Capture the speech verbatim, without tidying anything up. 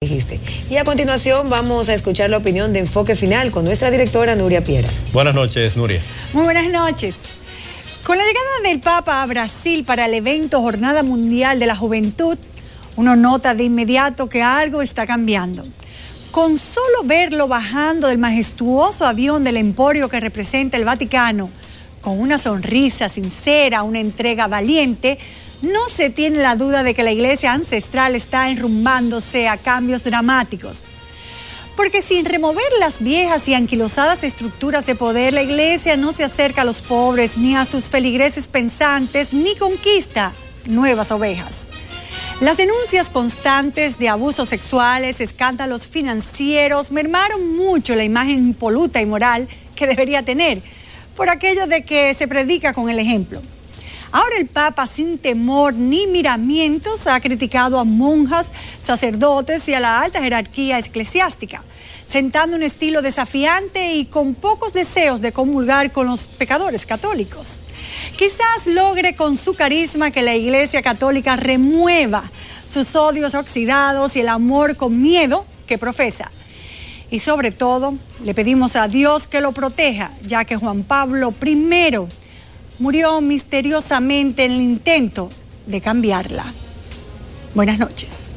Dijiste. Y a continuación vamos a escuchar la opinión de Enfoque Final con nuestra directora Nuria Piera. Buenas noches, Nuria. Muy buenas noches. Con la llegada del Papa a Brasil para el evento Jornada Mundial de la Juventud, uno nota de inmediato que algo está cambiando. Con solo verlo bajando del majestuoso avión del emporio que representa el Vaticano, con una sonrisa sincera, una entrega valiente, no se tiene la duda de que la iglesia ancestral está enrumbándose a cambios dramáticos. Porque sin remover las viejas y anquilosadas estructuras de poder, la iglesia no se acerca a los pobres, ni a sus feligreses pensantes, ni conquista nuevas ovejas. Las denuncias constantes de abusos sexuales, escándalos financieros, mermaron mucho la imagen impoluta y moral que debería tener, por aquello de que se predica con el ejemplo. Ahora el Papa, sin temor ni miramientos, ha criticado a monjas, sacerdotes y a la alta jerarquía eclesiástica, sentando un estilo desafiante y con pocos deseos de comulgar con los pecadores católicos. Quizás logre con su carisma que la Iglesia Católica remueva sus odios oxidados y el amor con miedo que profesa. Y sobre todo, le pedimos a Dios que lo proteja, ya que Juan Pablo primero murió misteriosamente en el intento de cambiarla. Buenas noches.